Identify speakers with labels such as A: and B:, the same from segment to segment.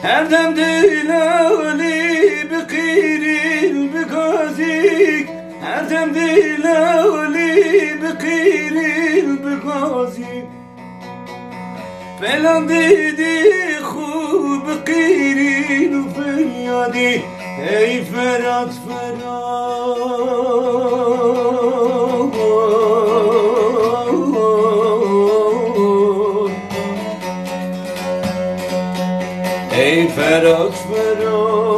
A: her dem dilali bikiril bikazik, her dem dilali bikiril bikazik. فلان دیدی خوب قیرین و فریادی ای فراد فراد ای فراد فراد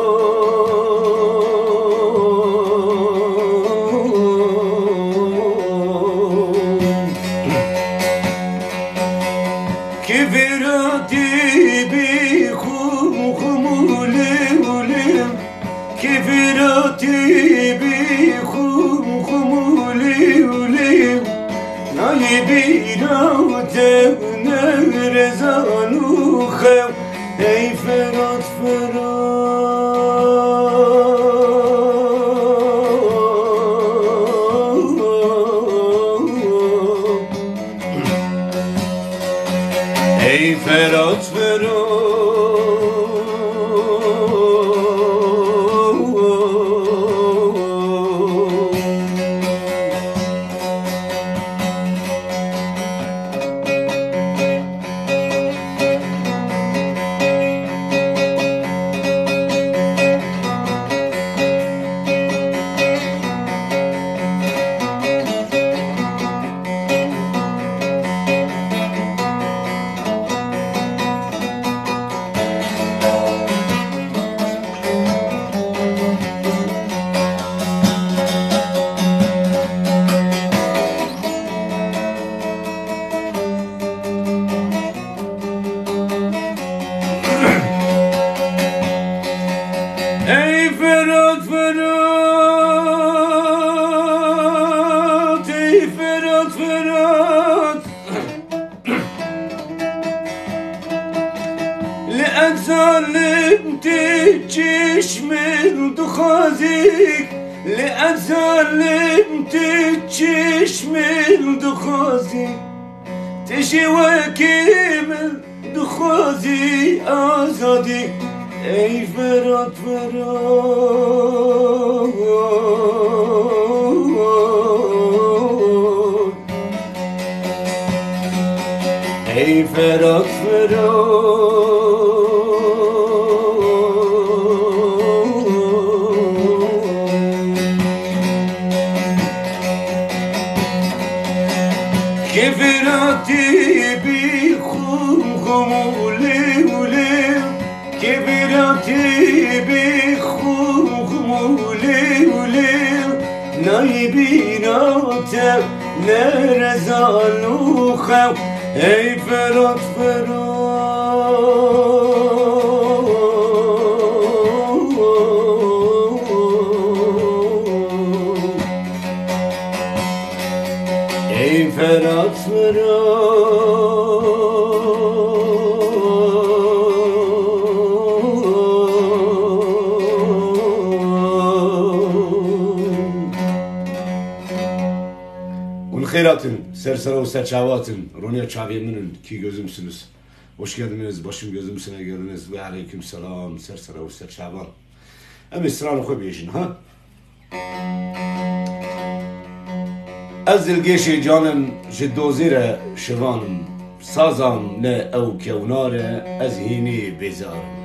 A: که فرادی بی خم خمولیم ولیم که فرادی بی خم خمولیم ولیم نای بیرادم نرزانو خم ای فراد ای فراد ای فراد فراد ای فراد فراد لأن ظلمت چشم دخازیک لأن ظلمت چشم دخازیک تشی وکیم دخازی آزادی ای فراد فراد ای فراد فراد که فرادی بی خم خمولی ولی که فرادی بی خم خمولی ولی نای بیناتم نرزانو خم ای فراد فراد ای فراد Kheyratın, sersera ve serçavatın, Ronya Çaviye'nin ki gözümsünüz. Hoş geldiniz, başım gözümsüne geldiniz ve aleyküm selam, sersera ve serçavan. Em İsrail oku biyişin, ha? Ez dilgeşi canım, jiddozire şivanım, sazam ne ev kevnare, ez hini bezarım.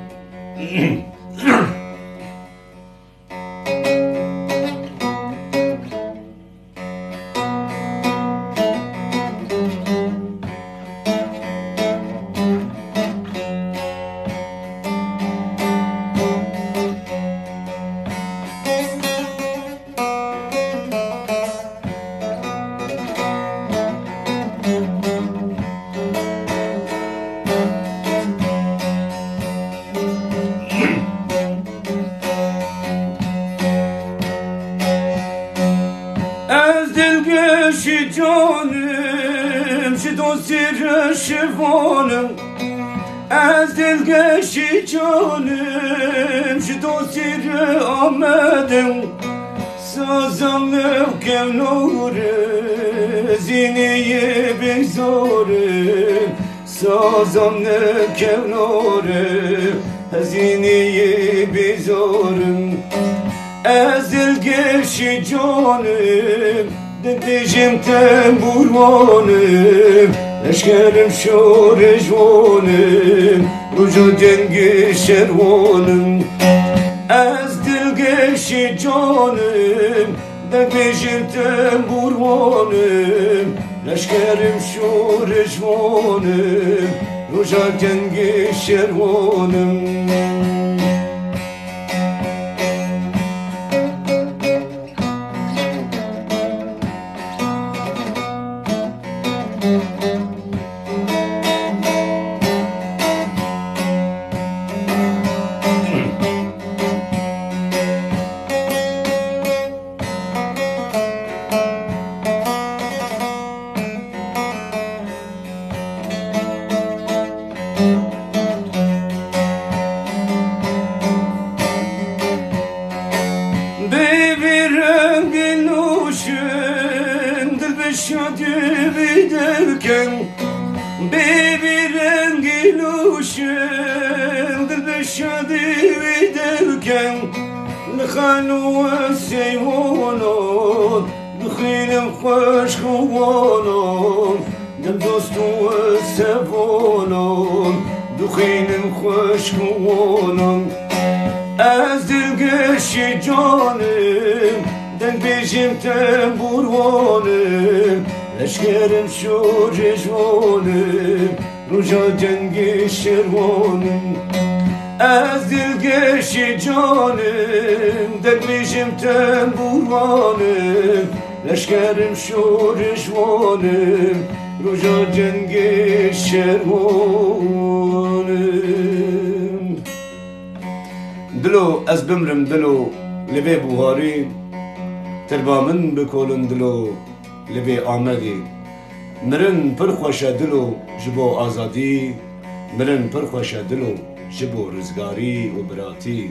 A: شی جانم شی دوزیر شوانم از دلگشی جانم شی دوزیر آمدم سازم که نور زینه بگذارم سازم نکونارم هزینی بیزارم از دلگشی جانم دنجم تنبوروانم لشکرم شور جوانم رجا دنگ شروانم از دلگشی جانم دنجم تنبوروانم لشکرم شور جوانم رجا دنگ شروانم شادی بیدرکن بیبی رنگی لوشن دل بشادی بیدرکن لخانو سیوانون دخیلم خوش خوانون دل دوستو سوانون دخیلم خوش خوانون از دلگشی جانم دنگ بیشم تنبوروانم لشکرم شور جوانم رجا دنگ شروانم از دلگشی جانم دنگ بیشم تنبوروانم لشکرم شور جوانم رجا دنگ شروانم دلو از بمرم دلو لبه بوهاری تربا من بکولن دلو لبی آمدی مرن پر خوشه دلو جبو آزادی مرن پر خوشه دلو جبو رزگاری و براتی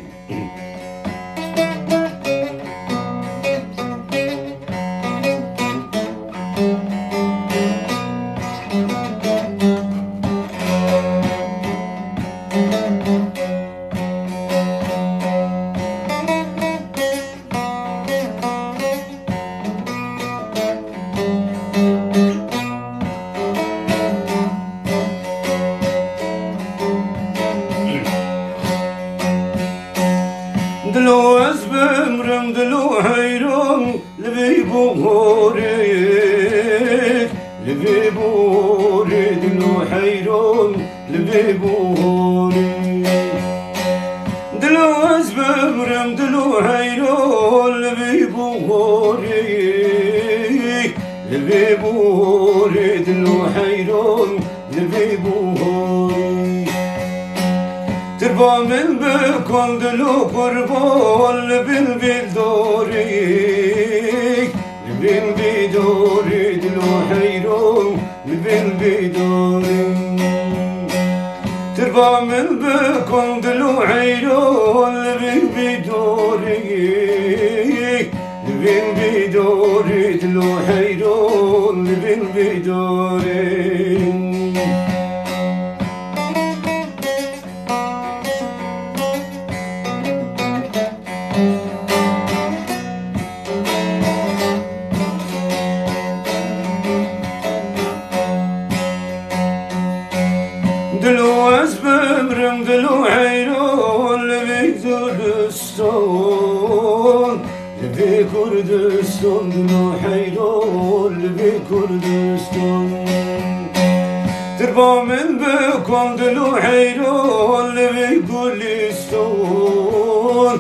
A: دلو از بمرم دلو حیران لبی بوهوری دلو حیران لبی بوهوری دلو از بمرم دلو حیران لبی بوهوری دلو حیران لبی بوهوری تربا من بکن دلو قربان لبین بیداری دلو حیران لبین بیداری تربا من بکن دلو حیران لبین بیداری دلو حیران لبین بیداری دلو از بمرم دلو حیران لبی کردستان دلو حیران لبی کردستان تربا من بکن دلو حیران لبی گلستان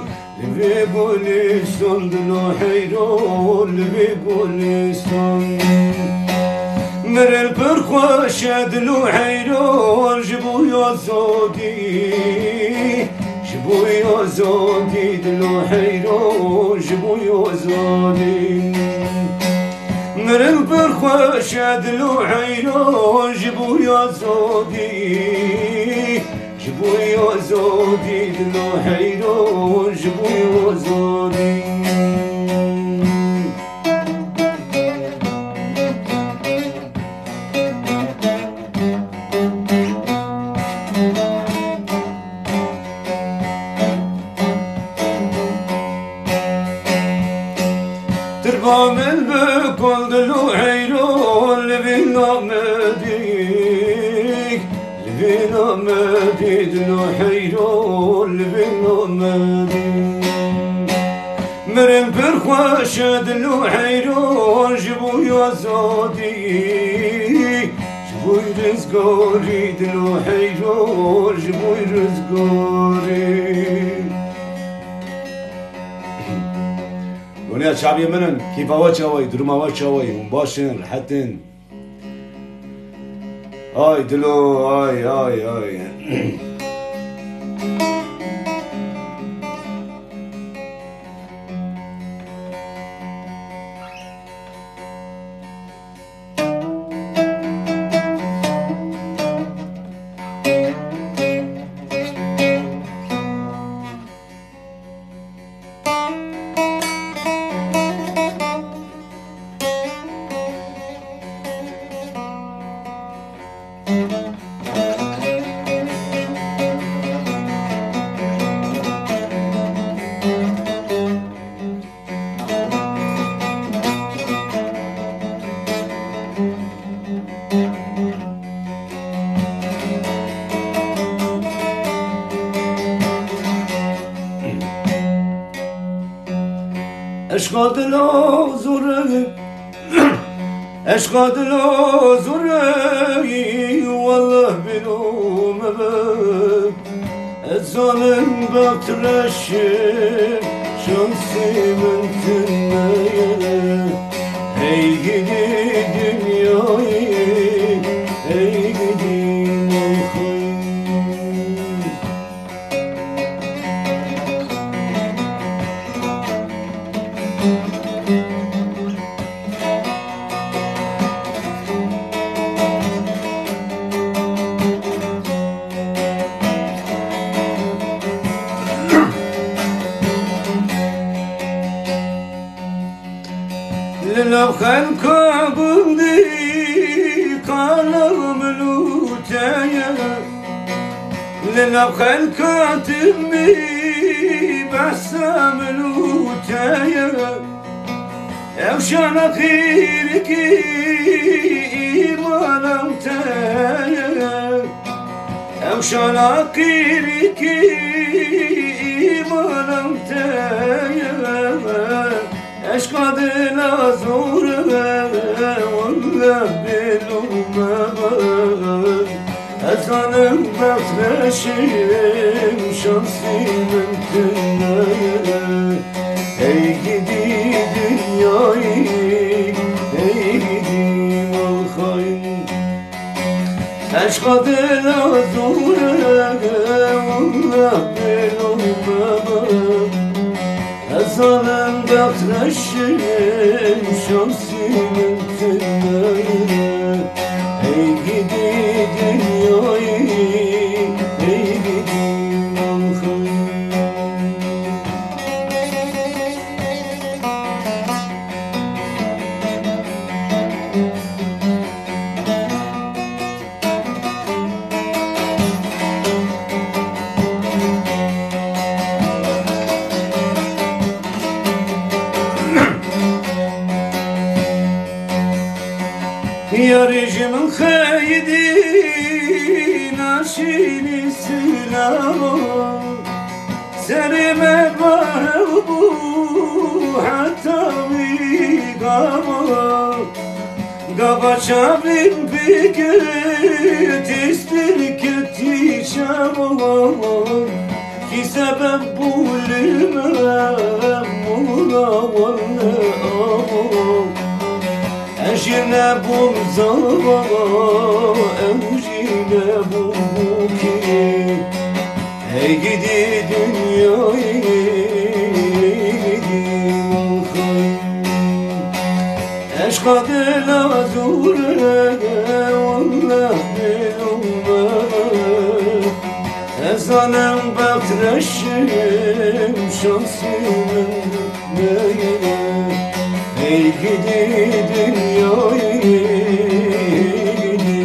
A: دلو حیران لبی گلستان مرل پر خوش دلو حیران جبوی آزادی دلو حیران جبوی آزادی مرل پر خوش دلو حیران جبوی آزادی دلو حیران جبوی آزادی حیرو لبین آمدی مرن پر خوش دلو حیرو جبوی آزادی جبوی رزگاری دلو حیرو جبوی رزگاری ونیا شعبی منن کیف آوا چاوی درم آوا چاوی اون باشن راحتن آی دلو آی آی آی عشق دلو زوره عشق دلو زوره والله بلو مبك الظالم بترشم شمسي من تنايا هي جدي دنياي هي جدي مخي لو خلق قلبي قلب ملوتايا لو خلق تمي بس ملوتايا اوشان خيرك ايمان تايا اوشان خيرك ايمان تايا عشق دل زوره والله بلومه ازانم بخشیم شانسی من کنه ای گیدی دنیایی ای گیدی مخایی عشق دل زوره والله بلومه ازانم بخشیم شانسی من کنه ای گیدی دنیایی ای گیدی مخایی يارجي من خيدي ناشيني سلامه سلم بابو حتى ويقامه قبا شابين بك تستلك تيشامه في سبب بولمه مولا ولا أجينا بمزارة أجينا بموكي هاي جدي دنياي جدي مخي عشق دل زوره والله بلومه أزانم بترشم شانسي من نيله ey gidi dünyayı gidi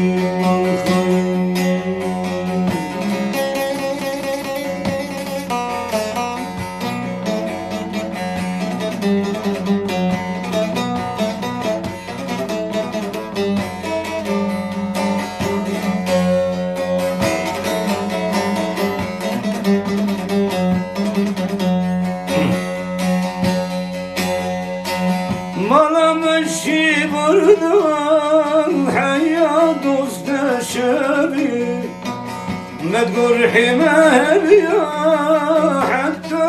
A: حمام يا حتى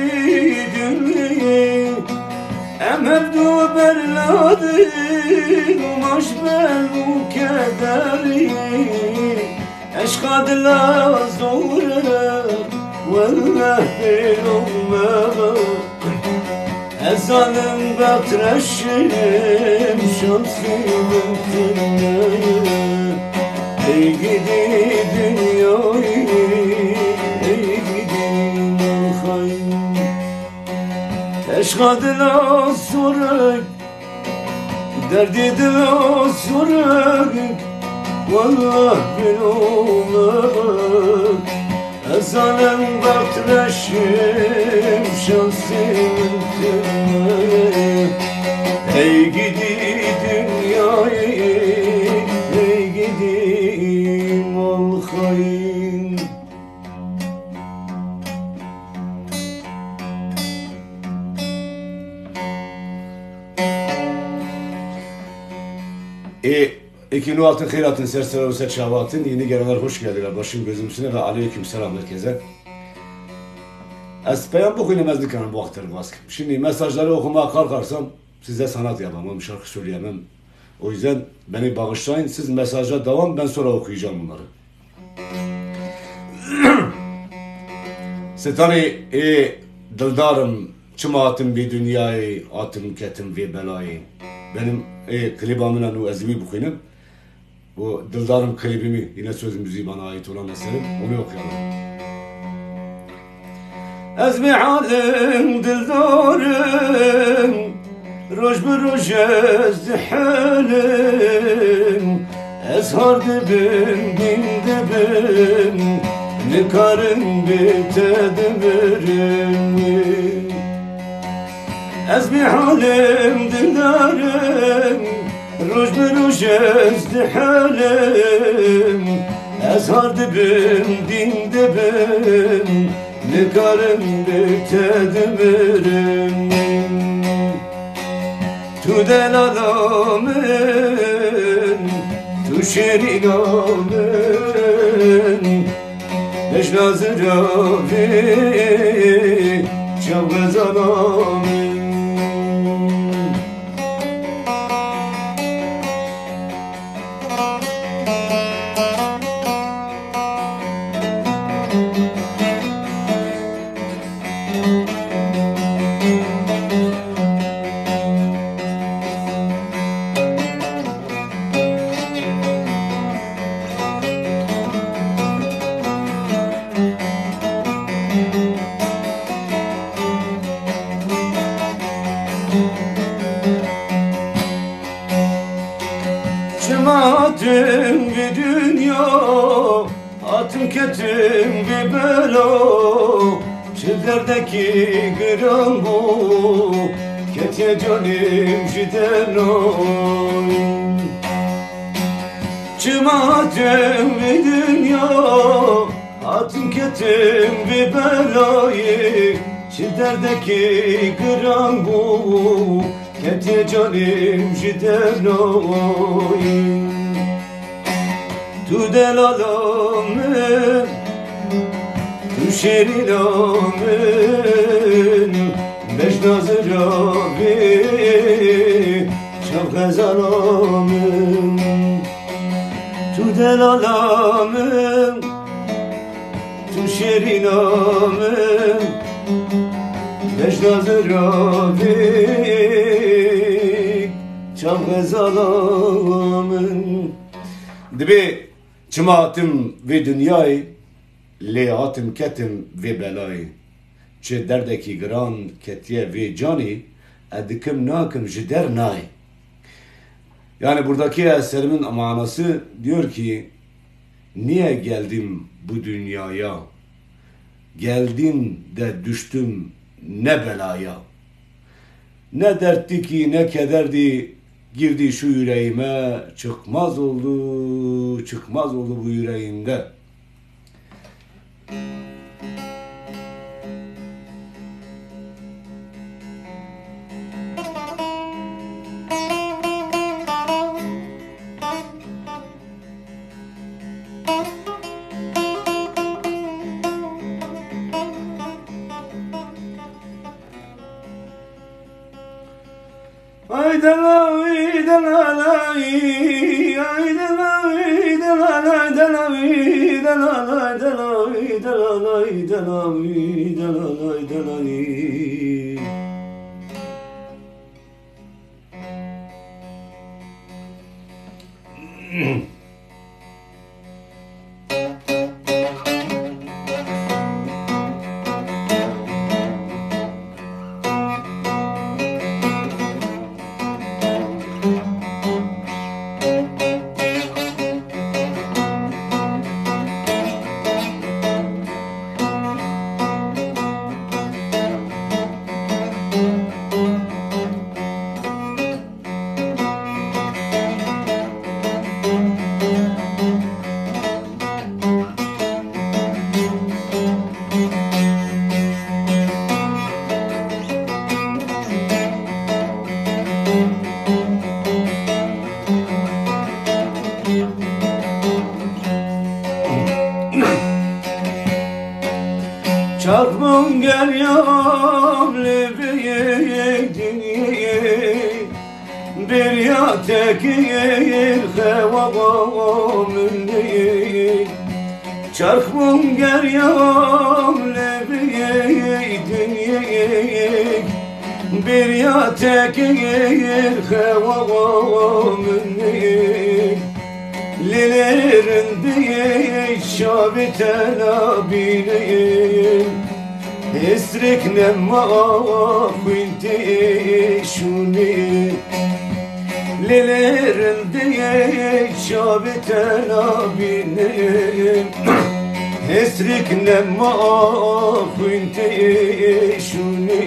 A: بيدني أمبدو بلادي ومشبل وكدري أشقد لا زورك والله بالأمة الظالم بترشم شمسي من تنين ey gidi dünyayı ey gidi malhayım teşkadına sorak derdidine sorak vallah bil olmak ezanın baktıraşım şansım tümü ey gidi dünyayı ey gidi malhayım İki nuatın kheyratın serseri ve şavatın yeni gelenler hoş geldiler. Başım gözüm üstüne ve aleyküm selam herkese. Espeyem bu kıynemezlik kanım bu aktarı baskı. Şimdi mesajları okumaya kalkarsam size sanat yapamam, şarkı söyleyemem. O yüzden beni bağışlayın. Siz mesaja devam, ben sonra okuyacağım bunları. Setani dildarım, çıma atım bir dünyayı, atım ketim ve belayı. Benim klibamın o ezmi bu kıynem. Bu Dildarım klibimi, yine söz müziği bana ait olan eserim, onu okuyalım. Ezmi halim dildarım, roj bir roj ezdihalim, ezhar dibim, din dibim, nikarım bitedimirim. Ezmi halim dildarım, roj bir roj ezdihalim, ezhar dibim, din dibim, nikarım bitedimirim. Tu delalamın, tu şerinamın, beş nazıravi, çavgazanamın. Atım bir dünya, atım ketim bir bela, çillerdeki gram bu, ketiye canım jideloy. Atım bir dünya, atım ketim bir belayı, çillerdeki gram bu, ketiye canım jideloy. Tu delalamın, tu şerinamın, beş nazıravi, çav gazalamın. Tu delalamın, tu şerinamın, beş nazıravi, çav gazalamın. Dibi çıma atım ve dünyayı, le atım ketim ve belayı. Çe derdeki gran ketiye ve cani, edikim nakim jider nay. Yani buradaki eserimin manası diyor ki, niye geldim bu dünyaya? Geldim de düştüm ne belaya. Ne dertti ki ne kederdi, girdi şu yüreğime, çıkmaz oldu bu yüreğimde. Ay dalavi dalalai, ay dalavi dalalai, dalavi dalalai, dalavi dalalai, dalavi dalalai, dalalai. Çakmın gel yavle beyedin bir ya tekir hevamın değil. Çakmın gel yavle beyedin bir ya tekir hevamın değil. Lilerin diye şabiten abineyim Esrik nemma kunti şuni Lilerin diye şabiten abineyim Esrik nemma kunti şuni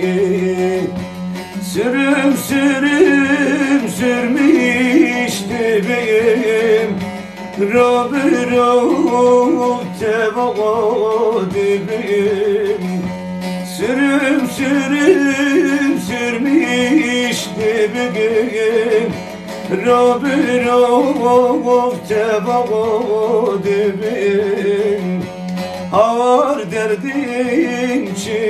A: Sürüm sürüm sürmüştü beyim Rabbi tevadibim Sürüm sürüm sürmüştü beyim Rabbi tevadibim Ağır derdim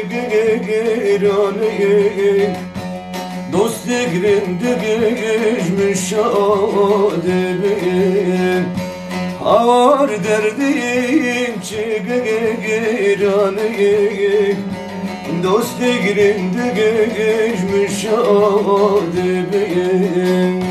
A: çıgıranıyım Dost digrimdi güçmüş adibim Ağır derdim çıgıranıyım Dost digrimdi güçmüş adibim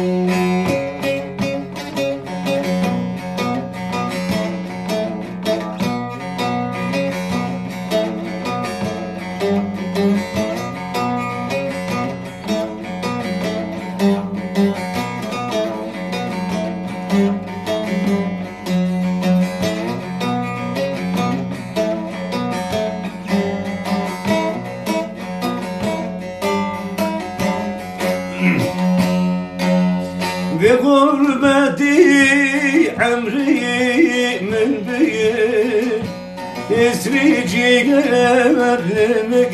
A: Ve gurbeti emri min bir Esri ciğerlerimi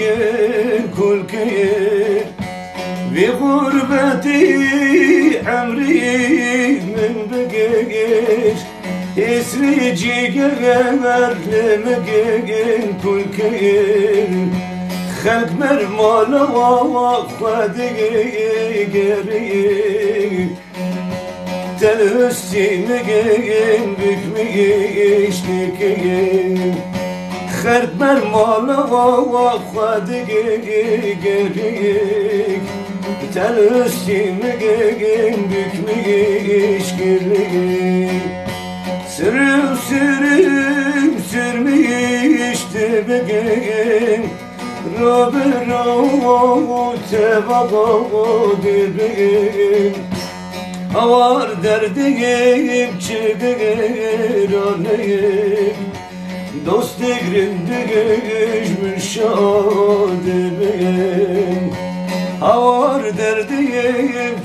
A: kulkir Ve gurbeti emri min bir Esri ciğerlerimi kulkir Halk mermala vakfadi geri Tel üstüme gelin bükmüştüküm Halk mermala vakfadi geri Tel üstüme gelin bükmüştüküm Sürüm sürüm sürmüştü begim Rabbi tevadibim Avar derdim çıgıranıyım Dost digrimdi güçmüş adibim Avar derdim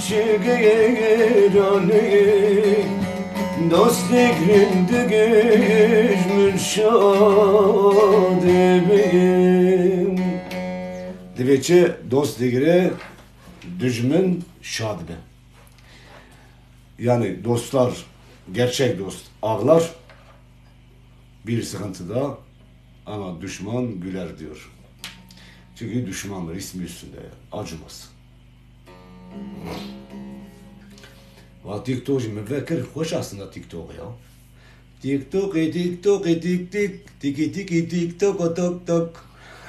A: çıgıranıyım Dost digrimdi güçmüş adibim Diveçe dost digre düşmün şadbe Yani dostlar, gerçek dost ağlar bir sıkıntıda ama düşman güler diyor. Çünkü düşmandır ismi üstünde acımaz. Ve TikTok mi vekir hoş aslında TikTok ya. TikTok, TikTok, tik tik, tiki tiki TikTok, tok tok.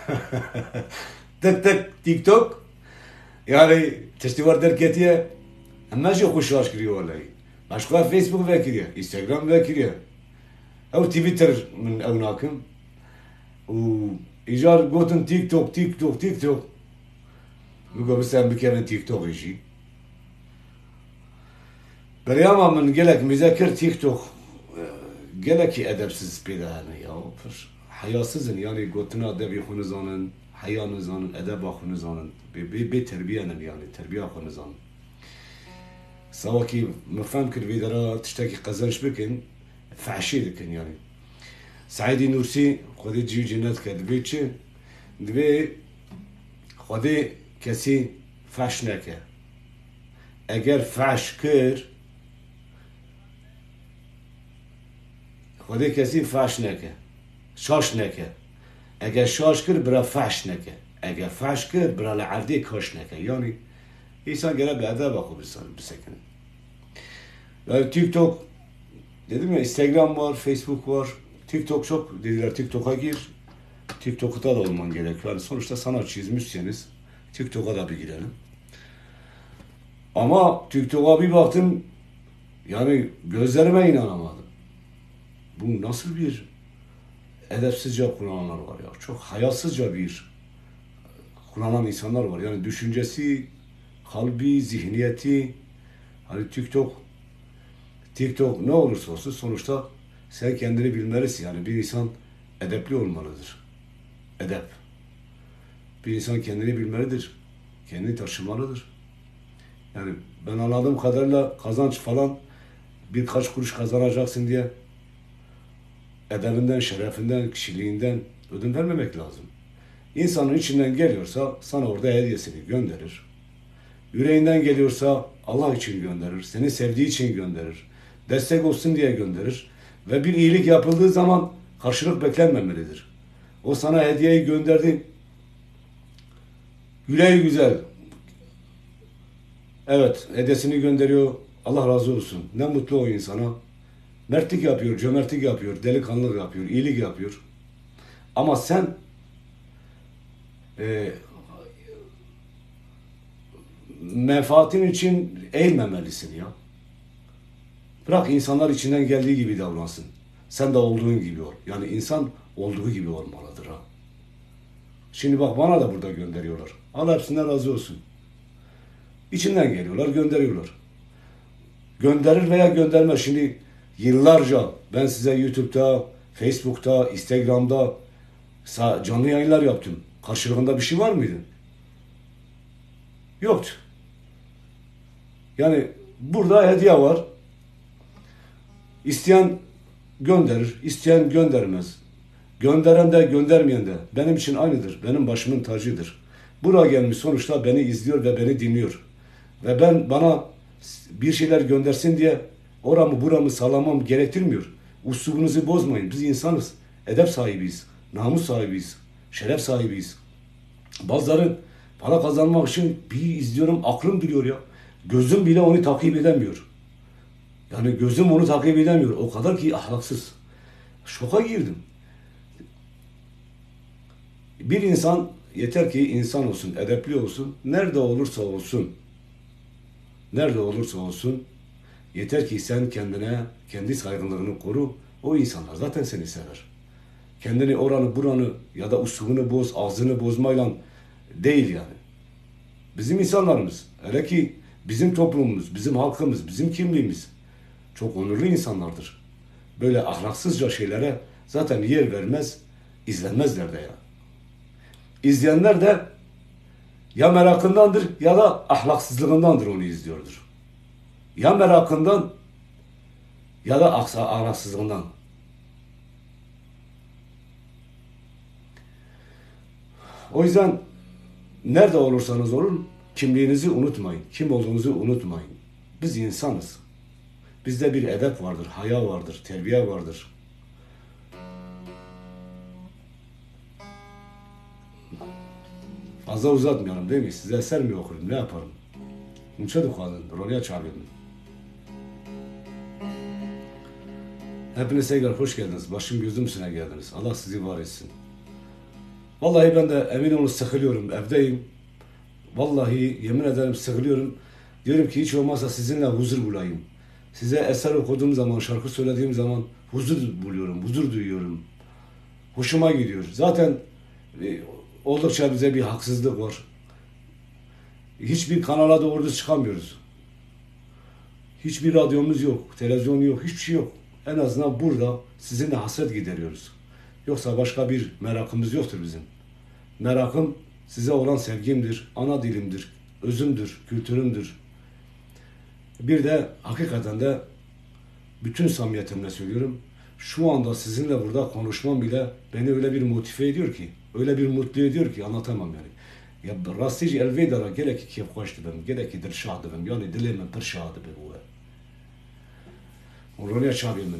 A: Tık tık TikTok. Yani testi var derketiye. Ama şu hoşlaş kiriyor vallahi. Başka Facebook vekiriyor, Instagram vekiriyor. Ev Twitter min ev nakim. و إيجار قوتن تيك توك تيك توك تيك توك بقى بس أنا بكرة تيك توك يجي برياما من قالك مذاكر تيك توك قالك أدبسز بيدا أنا يا فش حياسزن يعني قوتنا أدب يخون زانن حيا نزانن أدب أخون زانن بي تربية يعني تربية أخون زانن سواء كي مفهم كل فيدرا تشتكي قزنش بكن فعشي لكن يعني سعيدي نورسي خودی جیو جنت کرد دبی چه؟ دبی خودی کسی فحش نکه اگر فحش کر خودی کسی فحش نکه شاش نکه اگر شاش کر برا فحش نکه اگر فحش کر برا لعردی کاش نکه یعنی insan gene bir adab bakıyor bir sekine. Yani TikTok dedim ya, Instagram var, Facebook var. TikTok çok dediler, TikTok'a gir. TikTok'ta da olman gerekiyor. Yani sonuçta sanatçıyız, müzisyeniz. TikTok'a da bir girelim. Ama TikTok'a bir baktım, yani gözlerime inanamadım. Bu nasıl bir edepsizce kullananlar var ya. Çok hayasızca bir kullanan insanlar var. Yani düşüncesi, kalbi, zihniyeti. Hani TikTok ne olursa olsun sonuçta sen kendini bilmelisin. Yani bir insan edepli olmalıdır. Edep. Bir insan kendini bilmelidir. Kendini taşımalıdır. Yani ben anladığım kadarıyla kazanç falan birkaç kuruş kazanacaksın diye edebinden, şerefinden, kişiliğinden ödün vermemek lazım. İnsanın içinden geliyorsa sana orada hediyesini gönderir. Yüreğinden geliyorsa Allah için gönderir. Seni sevdiği için gönderir. Destek olsun diye gönderir. Ve bir iyilik yapıldığı zaman karşılık beklenmemelidir. O sana hediyeyi gönderdi. Yüreği güzel. Evet, hediyesini gönderiyor. Allah razı olsun. Ne mutlu o insana. Mertlik yapıyor, cömertlik yapıyor, delikanlılık yapıyor, iyilik yapıyor. Ama sen menfaatin için eğilmemelisin ya. Bırak insanlar içinden geldiği gibi davransın. Sen de olduğun gibi ol. Yani insan olduğu gibi olmalıdır ha. Şimdi bak, bana da burada gönderiyorlar. Allah hepsinden razı olsun. İçinden geliyorlar, gönderiyorlar. Gönderir veya göndermez. Şimdi yıllarca ben size YouTube'da, Facebook'ta, Instagram'da canlı yayınlar yaptım. Karşılığında bir şey var mıydı? Yoktu. Yani burada hediye var. İsteyen gönderir, isteyen göndermez. Gönderen de göndermeyen de benim için aynıdır. Benim başımın tacıdır. Buraya gelmiş sonuçta beni izliyor ve beni dinliyor. Ve bana bir şeyler göndersin diye oramı buramı sağlamam gerektirmiyor. Usubunuzu bozmayın. Biz insanız. Edep sahibiyiz. Namus sahibiyiz. Şeref sahibiyiz. Bazıları para kazanmak için bir izliyorum, aklım duruyor ya. Gözüm bile onu takip edemiyor. Yani gözüm onu takip edemiyor. O kadar ki ahlaksız. Şoka girdim. Bir insan yeter ki insan olsun, edepli olsun. Nerede olursa olsun. Nerede olursa olsun. Yeter ki sen kendine, kendi saygınlığını koru. O insanlar zaten seni sever. Kendini oranı buranı ya da usulünü boz, ağzını bozmayla değil yani. Bizim insanlarımız, hele ki bizim toplumumuz, bizim halkımız, bizim kimliğimiz çok onurlu insanlardır. Böyle ahlaksızca şeylere zaten yer vermez, izlenmezler de ya. İzleyenler de ya merakındandır ya da ahlaksızlığındandır onu izliyordur. Ya merakından ya da ahlaksızlığından. O yüzden nerede olursanız olun kimliğinizi unutmayın. Kim olduğunuzu unutmayın. Biz insanız. Bizde bir edep vardır, haya vardır, terbiye vardır. Fazla uzatmayalım değil mi? Size eser mi okurum? Ne yaparım? Unça dukadın, rolya çağırıyordum. Hepiniz tekrar hoş geldiniz. Başım gözüm üstüne geldiniz. Allah sizi var etsin. Vallahi ben de emin olun sıkılıyorum. Evdeyim. Vallahi yemin ederim sıkılıyorum. Diyorum ki hiç olmazsa sizinle huzur bulayım. Size eser okuduğum zaman, şarkı söylediğim zaman huzur buluyorum, huzur duyuyorum. Hoşuma gidiyor. Zaten oldukça bize bir haksızlık var. Hiçbir kanala doğru çıkamıyoruz. Hiçbir radyomuz yok, televizyon yok, hiçbir şey yok. En azından burada sizinle hasret gideriyoruz. Yoksa başka bir merakımız yoktur bizim. Merakım size olan sevgimdir, ana dilimdir, özümdür, kültürümdür. Bir de hakikaten de bütün samimiyetimle söylüyorum. Şu anda sizinle burada konuşmam bile beni öyle bir motive ediyor ki, öyle bir mutlu ediyor ki anlatamam yani. Ya rastlıca elvedara gerek ki keyif hoş dibim, gerek ki dirşah dibim, yani dilimin pırşah dibim bu. Oraya çağırıyorum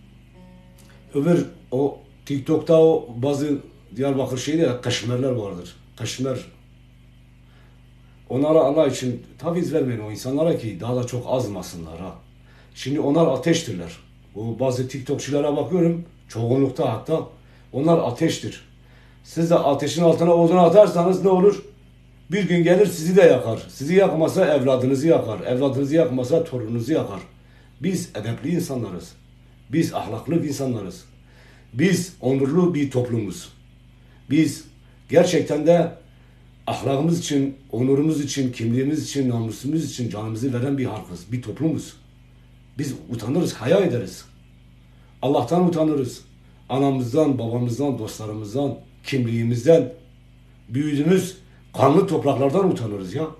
A: beni. Öbür o TikTok'ta o bazı Diyarbakır şeyde kaşmerler vardır. Kaşmer. Onlara Allah için taviz vermeyin o insanlara ki daha da çok azmasınlar ha. Şimdi onlar ateştirler. O bazı TikTokçulara bakıyorum. Çoğunlukta hatta. Onlar ateştir. Siz de ateşin altına odun atarsanız ne olur? Bir gün gelir sizi de yakar. Sizi yakmasa evladınızı yakar. Evladınızı yakmasa torununuzu yakar. Biz edepli insanlarız. Biz ahlaklı insanlarız. Biz onurlu bir toplumuz. Biz gerçekten de ahlakımız için, onurumuz için, kimliğimiz için, namusumuz için canımızı veren bir halkız, bir toplumuz. Biz utanırız, haya ederiz. Allah'tan utanırız. Anamızdan, babamızdan, dostlarımızdan, kimliğimizden, büyüdüğümüz kanlı topraklardan utanırız ya.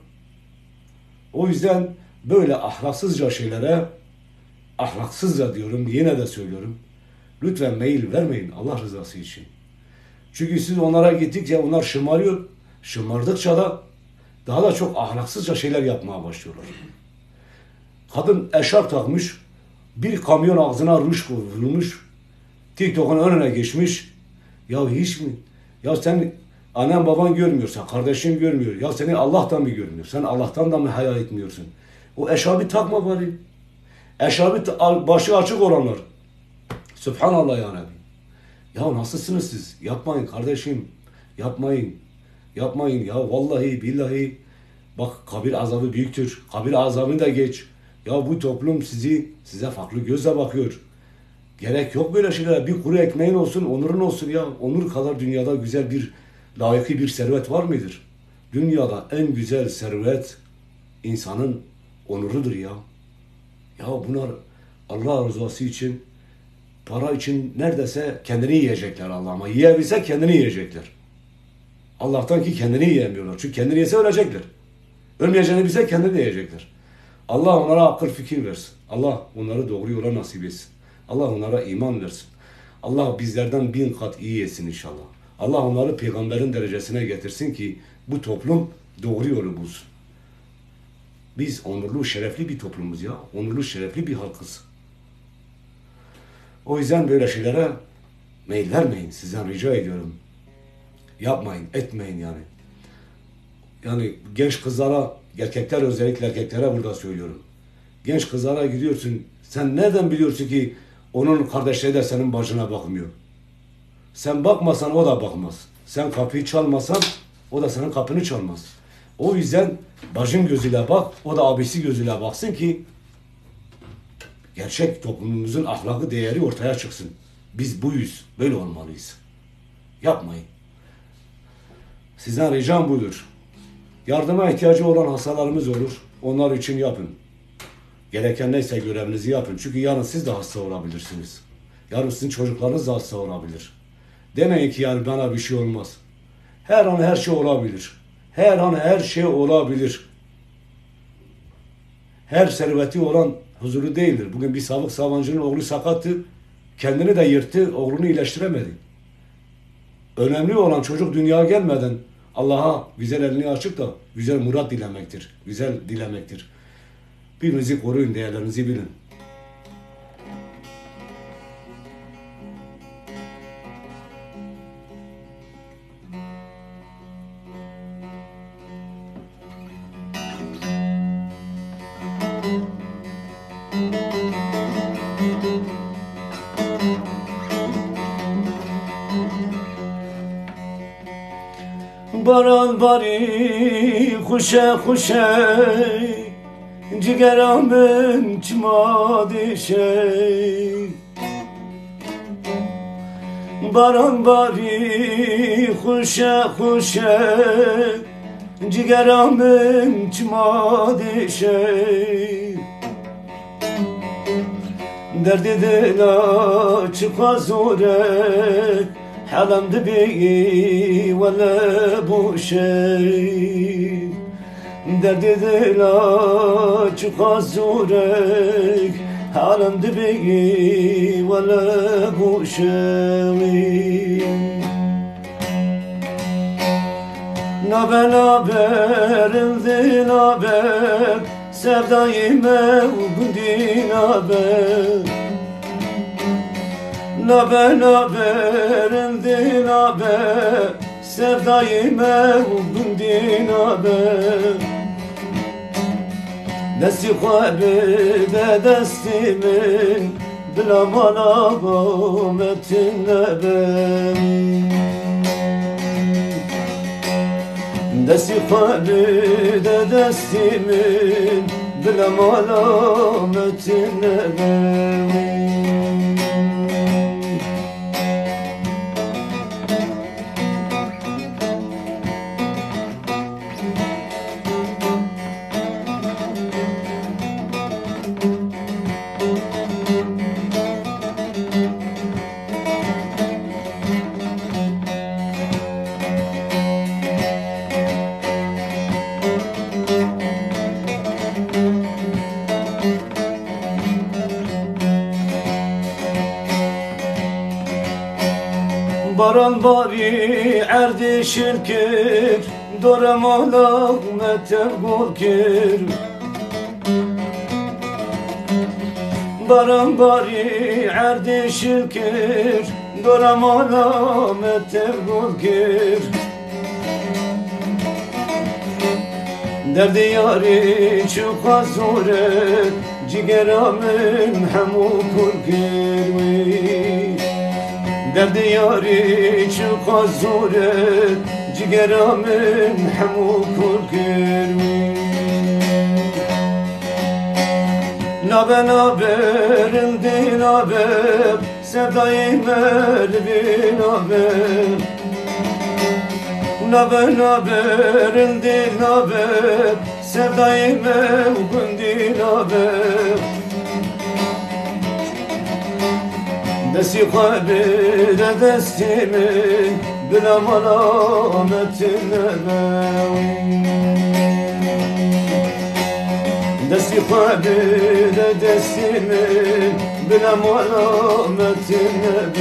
A: O yüzden böyle ahlaksızca şeylere, ahlaksızca diyorum, yine de söylüyorum. Lütfen meyil vermeyin Allah rızası için. Çünkü siz onlara gittikçe onlar şımarıyor. Şımardıkça da daha da çok ahlaksızca şeyler yapmaya başlıyorlar. Kadın eşarp takmış, bir kamyon ağzına ruj vurmuş, TikTok'un önüne geçmiş. Ya hiç mi? Ya sen annen baban görmüyorsa, kardeşin görmüyor. Ya seni Allah'tan mı görmüyor? Sen Allah'tan da mı hayal etmiyorsun? O eşarbı takma bari. Eşarbı başı açık olanlar. Subhanallah ya Rabbi. Ya nasılsınız siz? Yapmayın kardeşim. Yapmayın. Yapmayın ya vallahi billahi. Bak kabir azabı büyüktür. Kabir azabını da geç. Ya bu toplum size farklı gözle bakıyor. Gerek yok böyle şeylere. Bir kuru ekmeğin olsun, onurun olsun ya. Onur kadar dünyada güzel bir, layıkı bir servet var mıdır? Dünyada en güzel servet insanın onurudur ya. Ya bunlar Allah rızası için, para için neredeyse kendini yiyecekler Allah'ıma. Yiyebilse kendini yiyecekler. Allah'tan ki kendini yiyemiyorlar. Çünkü kendini yese ölecekler. Ölmeyeceğini bilse kendini yiyecekler. Allah onlara akıl fikir versin. Allah onları doğru yola nasip etsin. Allah onlara iman versin. Allah bizlerden 1000 kat iyi etsin inşallah. Allah onları peygamberin derecesine getirsin ki bu toplum doğru yolu bulsun. Biz onurlu, şerefli bir toplumuz ya. Onurlu, şerefli bir halkız. O yüzden böyle şeylere meyil vermeyin. Sizden rica ediyorum. Yapmayın, etmeyin yani. Yani genç kızlara, erkekler özellikle erkeklere burada söylüyorum. Genç kızlara gidiyorsun. Sen nereden biliyorsun ki onun kardeşleri de senin bacına bakmıyor? Sen bakmasan o da bakmaz. Sen kapıyı çalmasan o da senin kapını çalmaz. O yüzden bacın gözüyle bak, o da abisi gözüyle baksın ki gerçek toplumumuzun ahlakı değeri ortaya çıksın. Biz buyuz, böyle olmalıyız. Yapmayın. Sizden ricam budur. Yardıma ihtiyacı olan hastalarımız olur. Onlar için yapın. Gereken neyse görevinizi yapın. Çünkü yarın siz de hasta olabilirsiniz. Yarın sizin çocuklarınız da hasta olabilir. Demeyin ki yani bana bir şey olmaz. Her an her şey olabilir. Her an her şey olabilir. Her serveti olan huzuru değildir. Bugün bir Sabık Sabancı'nın oğlu sakattı. Kendini de yırttı, oğlunu iyileştiremedi. Önemli olan çocuk dünyaya gelmeden Allah'a güzel elini açıp da güzel murat dilemektir. Güzel dilemektir. Birbirinizi koruyun, değerlerinizi bilin. Baran bari خوشه خوشه جگرامن چمادشه باران باری خوشه خوشه جگرامن چمادشه درد دلا چقا زوره حالم دبي ولا بوشي درد دلا چقا زورك حالم دبي ولا بوشي نابر نابر انذي نابر sevdayı mevgudi naber naber naber endi naber sevdayı mevgudi naber desti khwabide destimin bilaman ağametin naber desti khwabide destimin bilaman ağametin naber Baran bari erdi şirkir Dorem ağlamete gulkir Baran bari erdi şirkir Dorem ağlamete gulkir Derdi yari çıka zuret Cigeramın hemu kulkir درد یاری چقا زوره جگرامن همو کل کرمی نابه نابه رندی نابه sevdayı merbi نابه نابه نابه رندی نابه sevdayı mevgundi نابه Desti khwabide destimin bila malametin Desti khwabide destimin bila malametin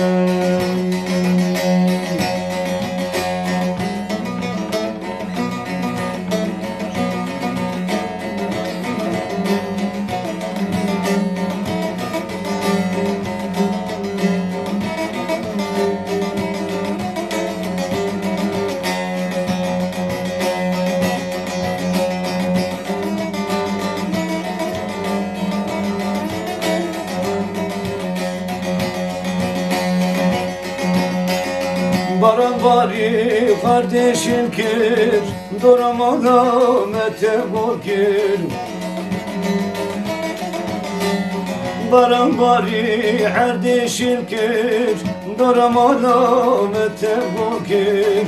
A: Baran bari kardeşin kir Doram ağlamete gulkir Baran bari kardeşin kir Doram ağlamete gulkir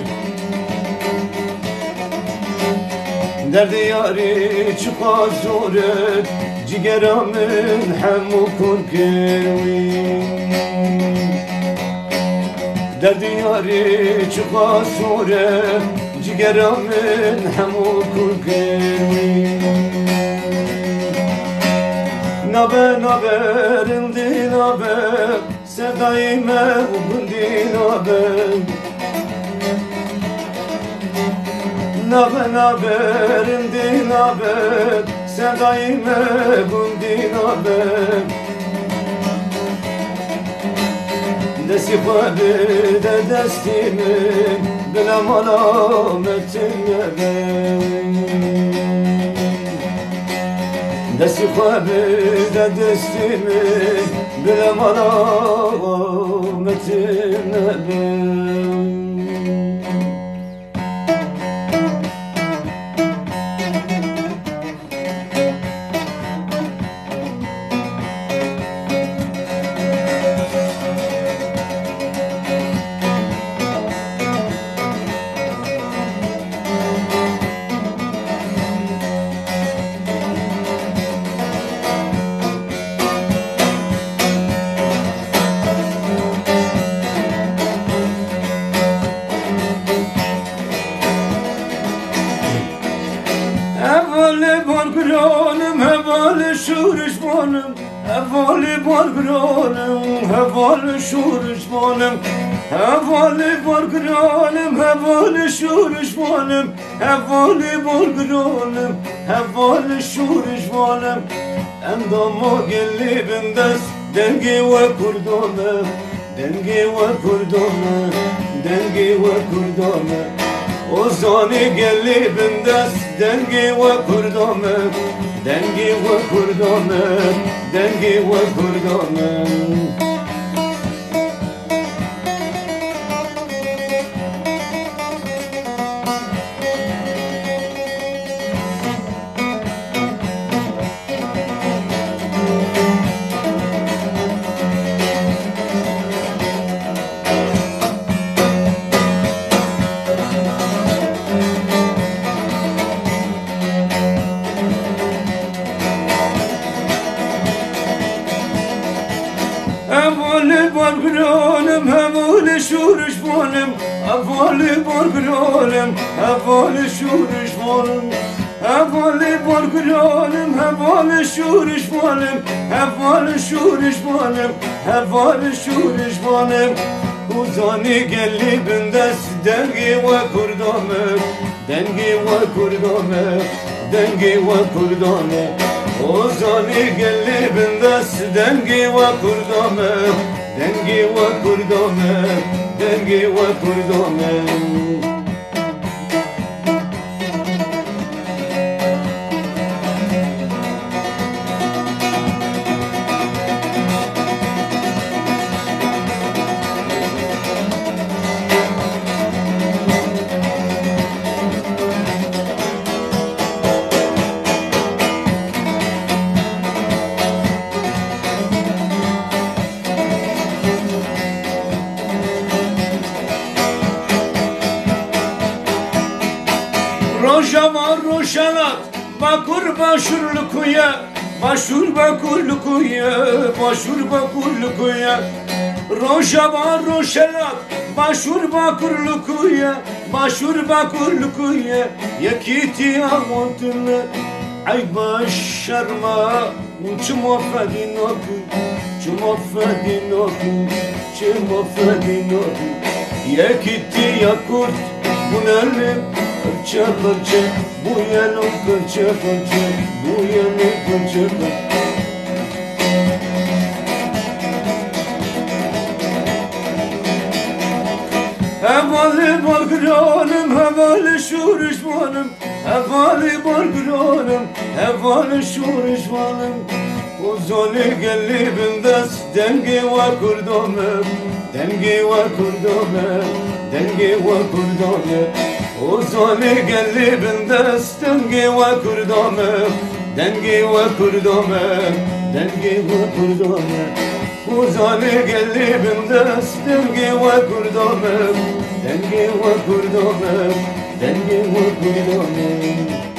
A: Derdi yari çıka zuret Cigeramın hemu kulkir Derdi yari çıka sure Cigeramın hemu kulkir Nabe nabe rindi nabe Sevdayı mevgundi nabe Nabe nabe rindi nabe Sevdayı mevgundi nabe Desti khwabide destimin bila malametin Desti khwabide destimin bila malametin bargranım hevali şuruşmanım hevali bargranım hevali şuruşmanım hevali bargranım hevali şuruşmanım hevali bargranım hevali şuruşmanım endama gelli bindes dengi ve kurdome dengi ve kurdome dengi ve kurdome Ozani gelli bindes dengi ve kurdome dengi ve kurdome dengi ve kurdome Hevali bargranım hevali şuruşmanım hevali bargranım hevali şuruşmanım hevali bargranım hevali şuruşmanım hevali şuruşmanım hevali şuruşmanım Uzani gelli bindes dengi ve kurdame dengi ve kurdame dengi ve kurdame Ozani gelli bindes dengi ve kurdame dengi ve kurdame dengi ve kurdame Roşama roşalat bakur başurlukuya başur bakurlukuya başur bakurlukuya Roşama roşalat başur bakurlukuya başur bakurlukuya yakiti amotunu ay başarma çumafadinoku çumafadinoku çumafadinoku yakiti yakurt bunalim Kırça kırça, bu yanım kırça kırça, bu yanım kırça kırça Hevali bargranım, hevali şuruşmanım Hevali bargranım, hevali şuruşmanım Uzani gelli bindes, dengi ve kurdome Dengi ve kurdome, dengi ve kurdome Uzani gelli bindes dengi ve kurdame dengi ve kurdame dengi ve kurdame Uzani gelli bindes dengi ve kurdame dengi ve kurdame dengi ve kurdame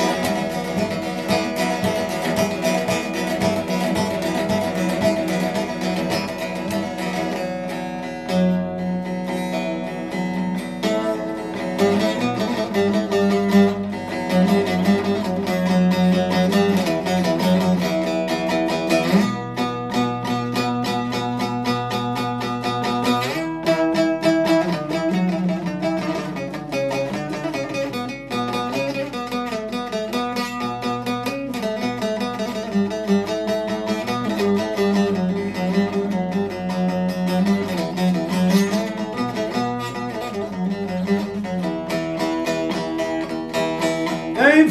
A: Ey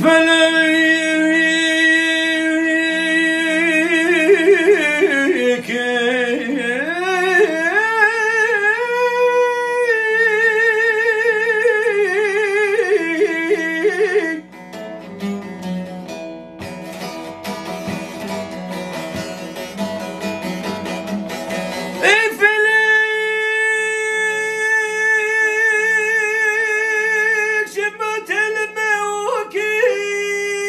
A: felek Ey felek şebat elime o ki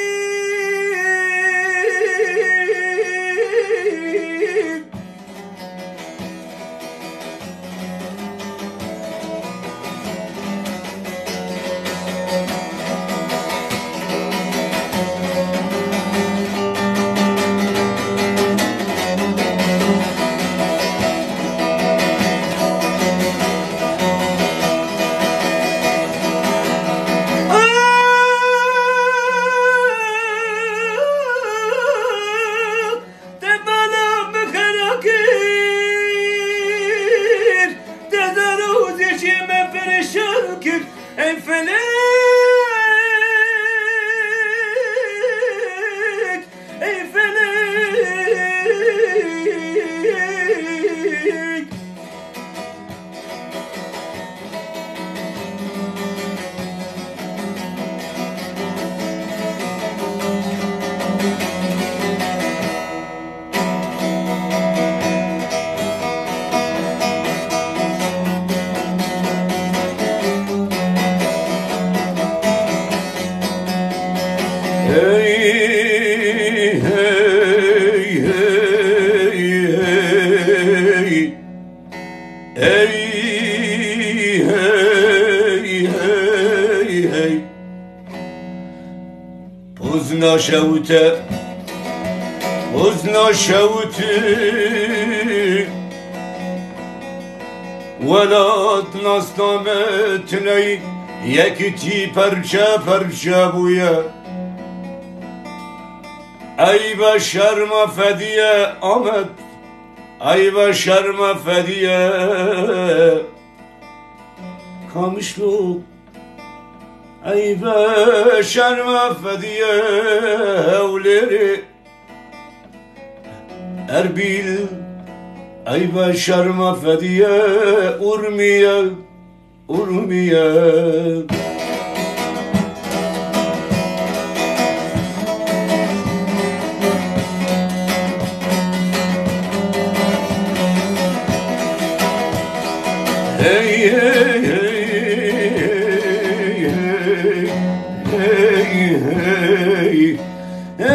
A: Hey hey hey hey hey hey hey Pozna şevte Pozna şevte Velat nastametney Yekiti perçe perçe buya Ey beşer mefediye Ahmet Ey beşer mefediye Kamışlı Ey beşer mefediye Evleri Erbil Ey beşer mefediye Urmiye Urmiye Hey hey hey hey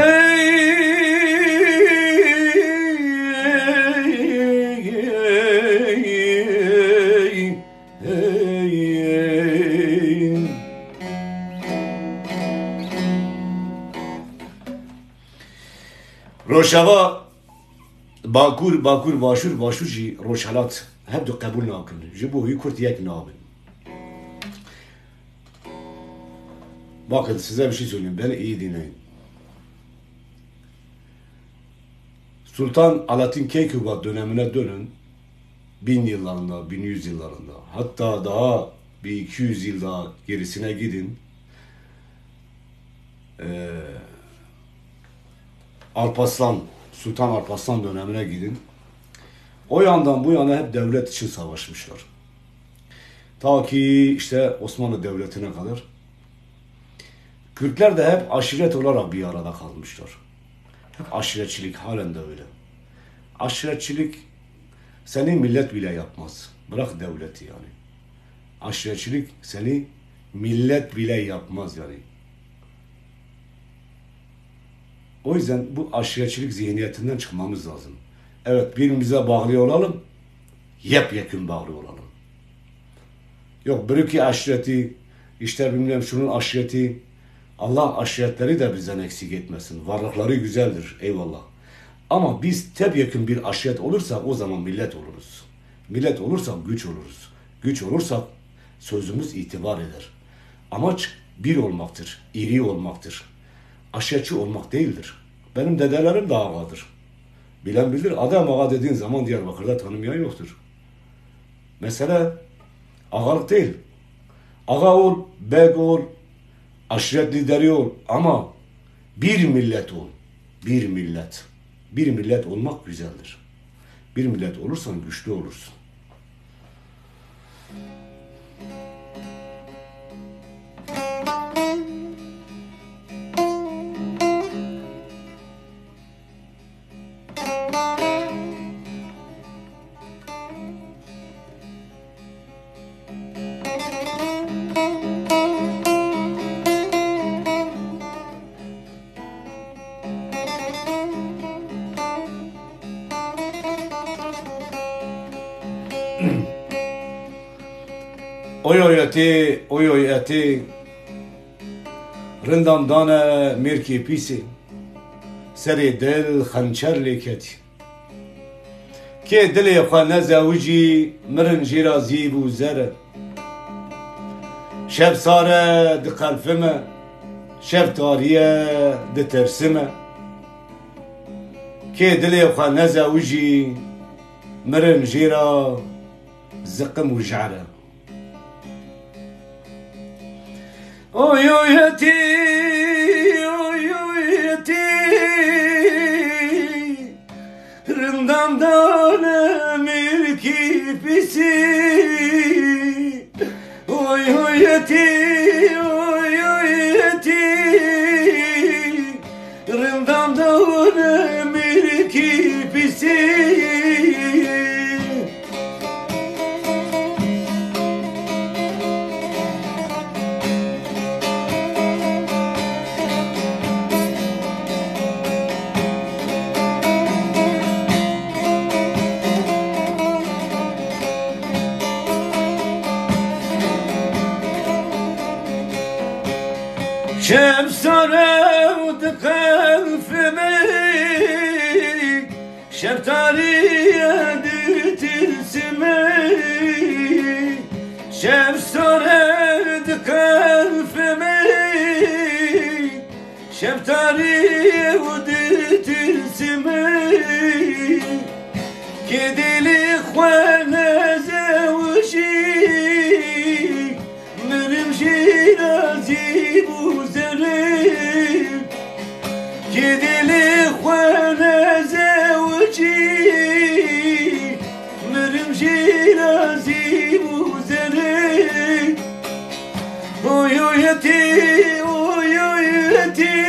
A: Roşava Bakur Bakur Başur Başur jî Roşalat hep de kabul nakin. Ji bo wî Kurd yek nabin. Bakın size bir şey söyleyeyim. Beni iyi dinleyin. Sultan Alaaddin Keykubat dönemine dönün. 1000 yıllarında, 1100 yıllarında. Hatta daha bir 200 yıl daha gerisine gidin. Alparslan, Sultan Alparslan dönemine gidin. O yandan bu yana hep devlet için savaşmışlar. Ta ki işte Osmanlı Devleti'ne kadar. Kürtler de hep aşiret olarak bir arada kalmışlar. Hep aşiretçilik halen de öyle. Aşiretçilik seni millet bile yapmaz. Bırak devleti yani. Aşiretçilik seni millet bile yapmaz yani. O yüzden bu aşiretçilik zihniyetinden çıkmamız lazım. Evet, birbirimize bağlı olalım, yepyekün bağlı olalım. Yok, bürki aşireti, işte bilmem şunun aşireti, Allah aşiretleri de bizden eksik etmesin. Varlıkları güzeldir, eyvallah. Ama biz tepyekün bir aşiret olursak o zaman millet oluruz. Millet olursak güç oluruz. Güç olursak sözümüz itibar eder. Amaç bir olmaktır, iri olmaktır. Aşiretçi olmak değildir. Benim dedelerim de ağadır. Bilen bilir, adam ağa dediğin zaman Diyarbakır'da tanımayan yoktur. Mesele ağalık değil. Ağa ol, beg ol, aşiret lideri ol ama bir millet ol. Bir millet. Bir millet olmak güzeldir. Bir millet olursan güçlü olursun. Oy oy eti rindam dane mirki pisi seri dil xançer leketi ki dili xwe nezewicî mirin jîra zîb û zere şev sare di qelfime şev tariye di tersime ki dili xwe nezewicî mirin jîra ziqim û jere Oy oy eti, oy oy eti Rindamdan milki pisi Oy oy eti, oy oy eti Rindamdan milki pisi شب سرود قلبimi şeftaliye tilsimi şeb sardı kalbimi şeftaliye tilsimi kedili khwana zawji merim şirazi bu zerim kedili khwana شيرازي وزري ويويتي ويويتي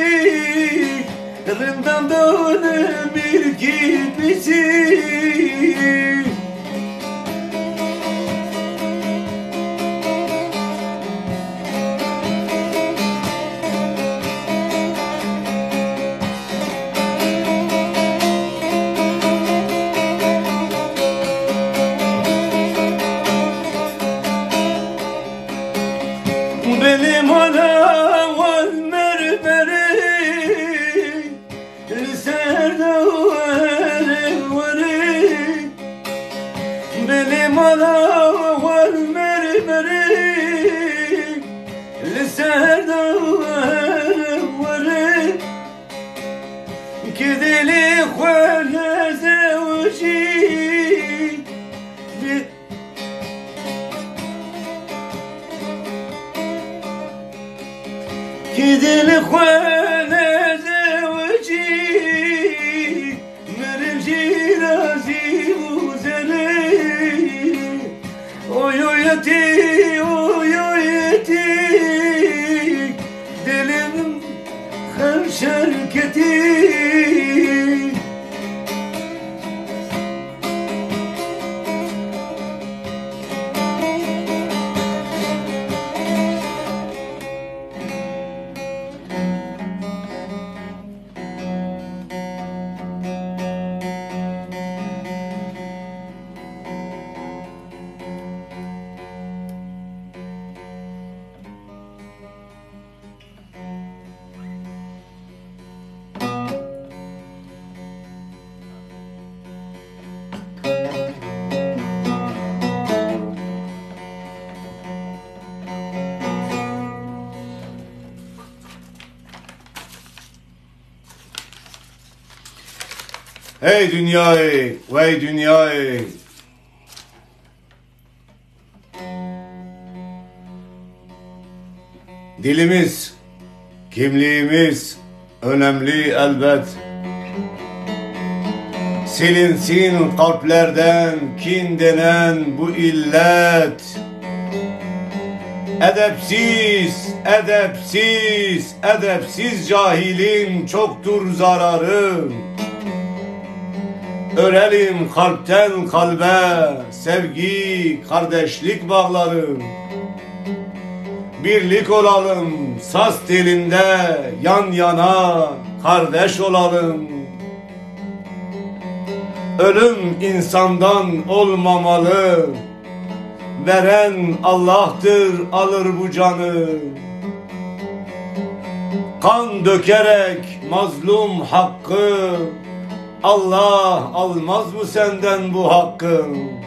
A: رمضان دون ملكي بيسي benim ana والمرمري لسرده وري benim ana والمرمري لسرده وري كذلي خوانا زوجي كدل خوانا زوجي مرمجي رازي وزلي ويويتي ويويتي دلم خل شركتي Ey dünyayı, vey dünyayı. Dilimiz, kimliğimiz önemli elbet. Silinsin kalplerden kin denen bu illet. Edepsiz, edepsiz, edepsiz cahilin çoktur zararı. Örelim kalpten kalbe sevgi, kardeşlik bağları. Birlik olalım saz telinde yan yana kardeş olalım. Ölüm insandan olmamalı. Veren Allah'tır alır bu canı. Kan dökerek mazlum hakkı Allah almaz mı senden bu hakkı?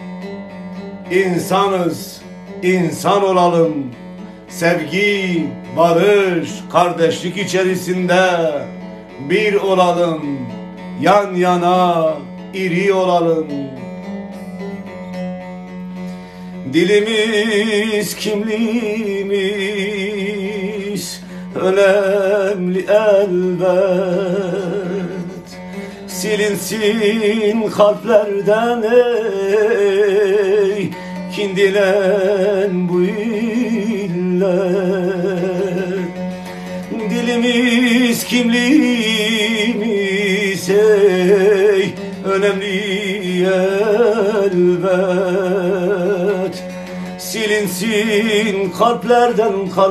A: İnsanız, insan olalım. Sevgi, barış, kardeşlik içerisinde bir olalım. Yan yana iri olalım. Dilimiz, kimliğimiz önemli elbet. Silinsin kalplerden ey kin dilen bu illet. Dilimiz, kimliğimiz ey önemli elbet. Silinsin kalplerden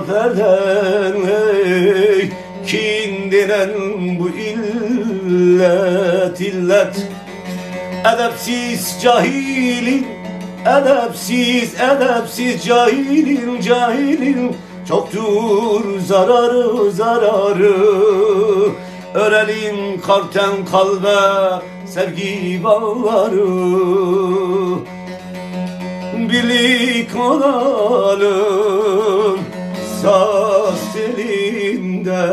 A: ey kin denen bu illet, illet. Edepsiz cahilin, edepsiz, edepsiz cahilin, cahilin çoktur zararı zararı. Örelim kalpten kalbe sevgi bağları. Birlik olalım saz telinde.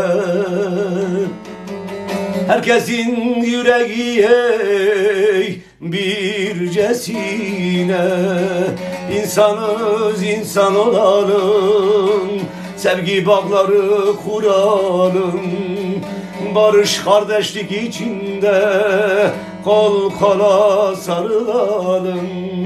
A: Herkesin yüreği ey bircesine. İnsanız insan olalım, sevgi bağları kuralım. Barış kardeşlik içinde kol kola sarılalım.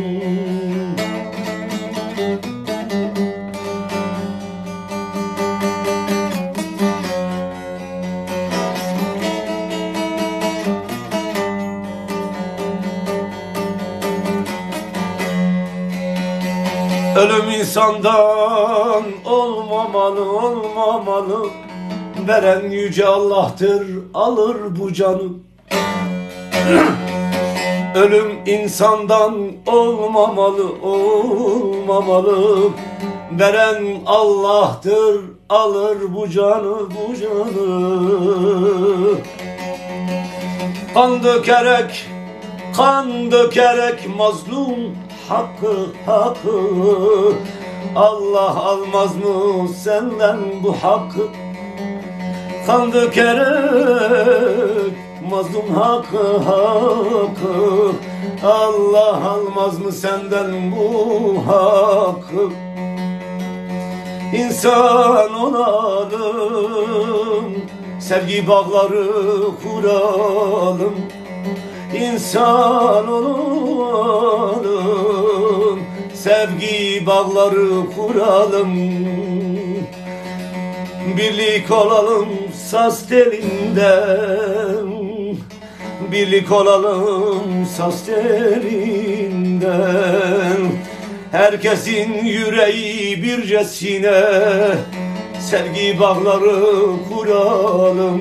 A: Ölüm insandan olmamalı, olmamalı. Veren yüce Allah'tır, alır bu canı. Ölüm insandan olmamalı, olmamalı. Veren Allah'tır, alır bu canı, bu canı. Kan dökerek mazlum hakkı, hakkı. Allah almaz mı senden bu hakkı? Kan dökerek mazlum hakkı, hakkı. Allah almaz mı senden bu hakkı? İnsan olalım, sevgi bağları kuralım. İnsan olalım, sevgi bağları kuralım. Birlik olalım saz telinden. Birlik olalım saz telinden. Herkesin yüreği bircesine sevgi bağları kuralım.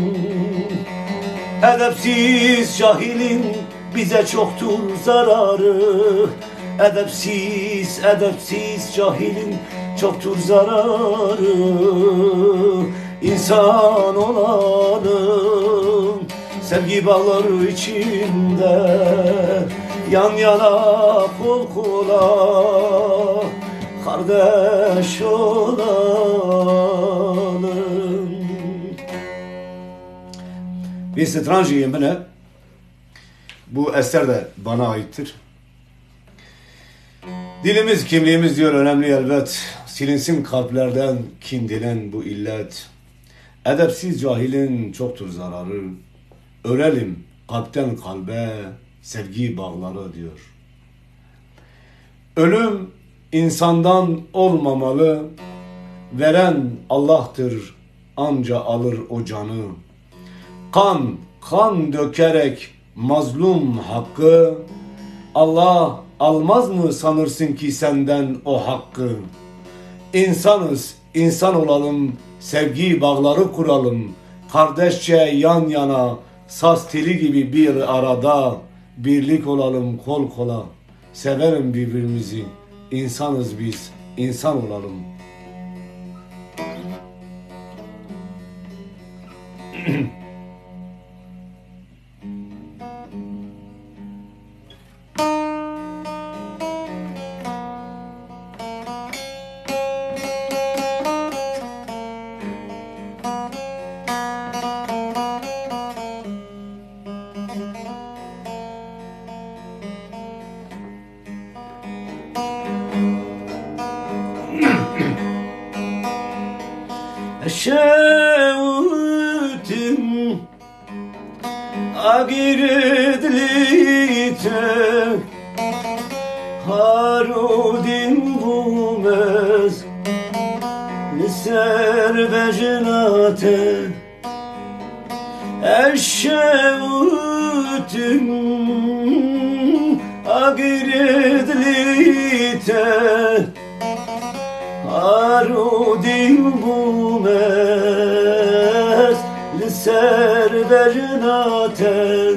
A: Edepsiz cahilin bize çoktur zararı. Edepsiz cahilin çoktur zararı. İnsan olalım, sevgi bağları içinde. Yan yana kol kola kardeş olalım. Bir strancıyım ben hep. Bu eser de bana aittir. Dilimiz, kimliğimiz diyor önemli elbet. Silinsin kalplerden kin dilen bu illet. Edepsiz cahilin çoktur zararı. Örelim kalpten kalbe sevgi bağları diyor. Ölüm insandan olmamalı. Veren Allah'tır, anca alır o canı. Kan dökerek mazlum hakkı. Allah almaz mı sanırsın ki senden o hakkı? İnsanız, insan olalım, sevgi bağları kuralım. Kardeşçe yan yana, saz teli gibi bir arada. Birlik olalım kol kola, severim birbirimizi. İnsanız biz, insan olalım. Şevtim agirdlite harudin bumez niser vejnate eşşevtim agirdlite harudin bumez liser vejnate.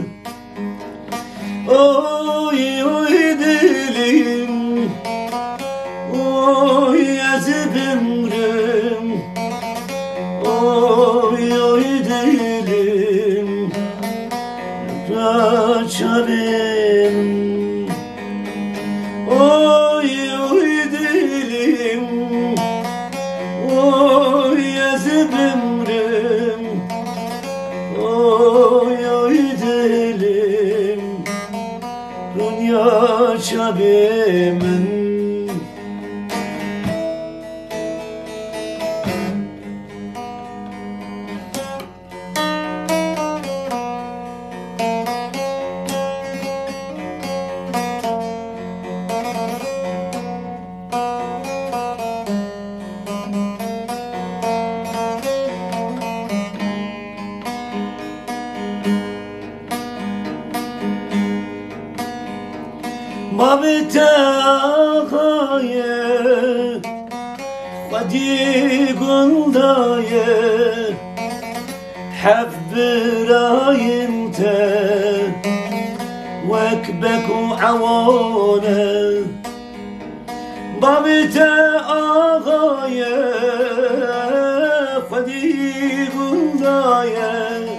A: Oy oy dilim, oy ezib ömrüm. Oy oy dilim Çabim Oy oy dilim Oy yazıp ömrüm Oy oy dilim Dünya çabimin Mabitaye Khadi guldaye Habbrayin te Wakbek awane Mabitaye Khadi guldaye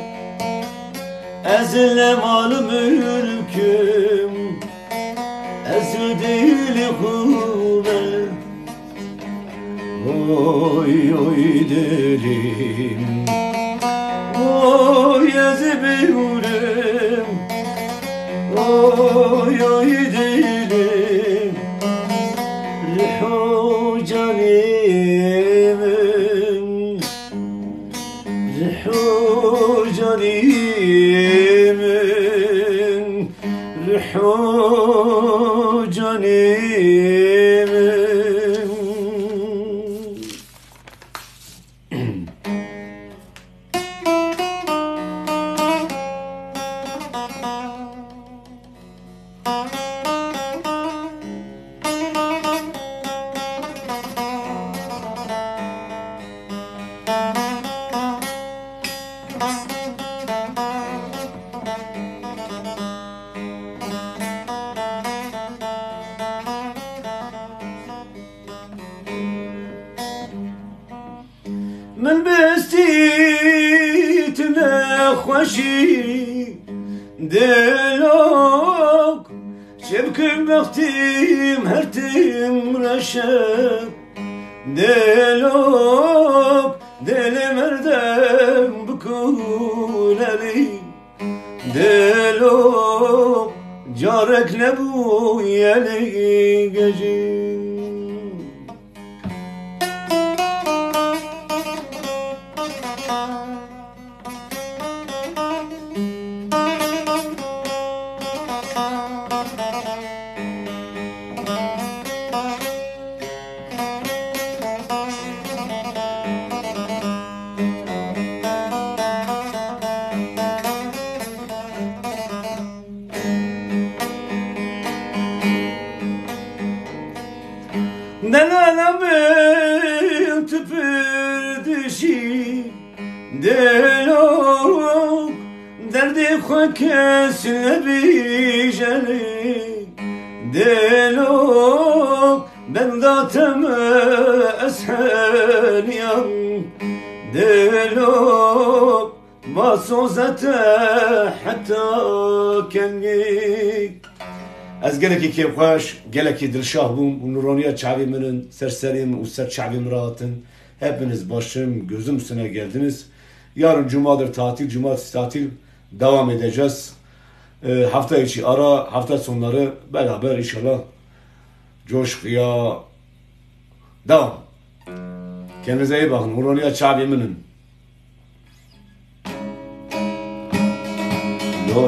A: Ezlem al mülküm Ezudili hube Oy oy dilim Oy ezbiyorum Oy oy dilim Rihu canimin Rihu canimin Rihu من بستيتنا خوشي دلوك شبكم بختيم هرتم رشد دلوك دل مردم بكون لي دلوك جارك نبو يلي قجيم Delalamın tüpürdüşi Delok derdi khakesine bijeli Delok ben datımı esheniyam Delok basozete hatta kengi از گلکی که خوش گلکی دلشاه بوم و نورانیت شعبی منن سرسریم و سر شعبی مراتن hepiniz başım gözüm üstüne geldiniz. Yarın cumadır tatil, cumartesi tatil devam edeceğiz. Hafta içi ara, hafta sonları beraber inşallah coşkuya devam. Kendinize iyi bakın. Nuraniye şعبي منن. لو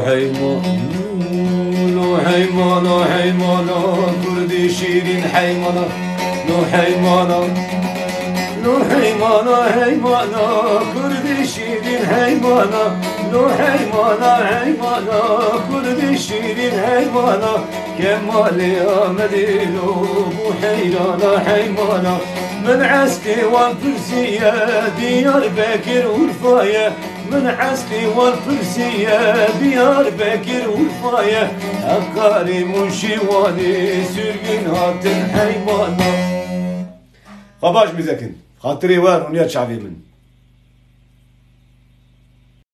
A: حيمانا حيمانا كردي شيرين حيمانا لو حيمانا حيمانا كردي شيرين حيمانا لو حيمانا كردي شيرين حيمانا كمالي مدينو بوحيرانا حيمانا من عسكي والفرسية ديار بكر والفاية من عسكي والفرسية ديار بكر والفاية أقاري منشيواني سرقين هاتن حيمانا خباش بذكن خاطري وار ونيا شعبي من